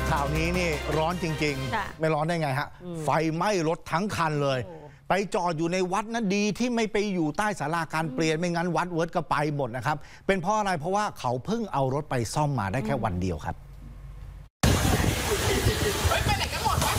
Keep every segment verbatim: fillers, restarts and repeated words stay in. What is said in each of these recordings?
ข่าวนี้นี่ร้อนจริงๆไม่ร้อนได้ไงฮะไฟไหม้รถทั้งคันเลยไปจอดอยู่ในวัดนะดีที่ไม่ไปอยู่ใต้ศาลาการเปลี่ยนไม่งั้นวัดเวิร์ดก็ไปหมดนะครับเป็นเพราะอะไรเพราะว่าเขาเพิ่งเอารถไปซ่อมมาได้แค่วันเดียวครับไปไหนกันหมดวะ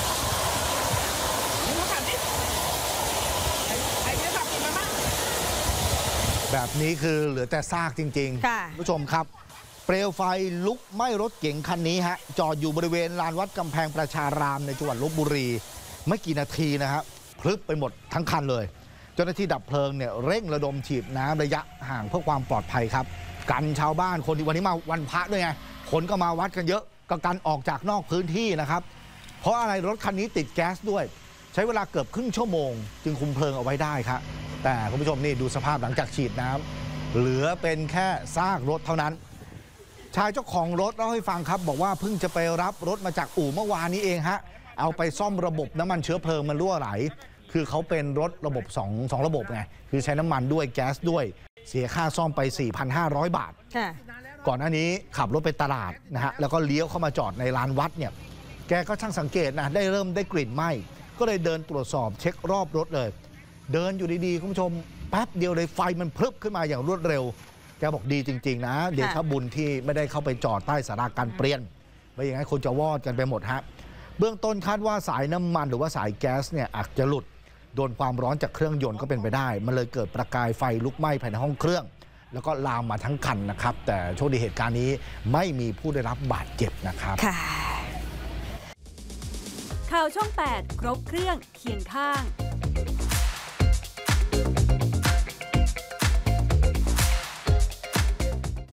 แบบนี้คือเหลือแต่ซากจริงๆผู้ชมครับเปลวไฟลุกไหม้รถเก๋งคันนี้ฮะจอดอยู่บริเวณลานวัดกำแพงประชารามในจังหวัดลพบุรีไม่กี่นาทีนะครับพลึบไปหมดทั้งคันเลยเจ้าหน้าที่ดับเพลิงเนี่ยเร่งระดมฉีดน้ำระยะห่างเพื่อความปลอดภัยครับกันชาวบ้านคนที่วันนี้มาวันพระด้วยไงคนก็มาวัดกันเยอะก็กันออกจากนอกพื้นที่นะครับเพราะอะไรรถคันนี้ติดแก๊สด้วยใช้เวลาเกือบครึ่งชั่วโมงจึงคุมเพลิงเอาไว้ได้ครับแต่คุณผู้ชมนี่ดูสภาพหลังจากฉีดน้ำเหลือเป็นแค่ซากรถเท่านั้นชายเจ้าของรถเล่าให้ฟังครับบอกว่าเพิ่งจะไปรับรถมาจากอู่เมื่อวานนี้เองฮะเอาไปซ่อมระบบน้ำมันเชื้อเพลิงมันรั่วไหลคือเขาเป็นรถระบบสองสองระบบไงคือใช้น้ำมันด้วยแก๊สด้วยเสียค่าซ่อมไป สี่พันห้าร้อย บาทก่อนหน้านี้ขับรถไปตลาดนะฮะแล้วก็เลี้ยวเข้ามาจอดในลานวัดเนี่ยแกก็ช่างสังเกตนะได้เริ่มได้กลิ่นไหม้ก็เลยเดินตรวจสอบเช็ครอบรถเลยเดินอยู่ดีๆคุณผู้ชมแป๊บเดียวเลยไฟมันพลึบขึ้นมาอย่างรวดเร็วแกบอกดีจริงๆนะเดชบุญที่ไม่ได้เข้าไปจอดใต้ศาลาการเปลี่ยนไม่อย่างนั้นคนจะวอดกันไปหมดฮะเบื้องต้นคาดว่าสายน้ำมันหรือว่าสายแก๊สเนี่ยอาจจะหลุดโดนความร้อนจากเครื่องยนต์ก็เป็นไปได้มันเลยเกิดประกายไฟลุกไหม้ภายในห้องเครื่องแล้วก็ลามมาทั้งคันนะครับแต่โชคดีเหตุการณ์นี้ไม่มีผู้ได้รับบาดเจ็บนะครับข่าวช่องแปดครบเครื่องเคียงข้าง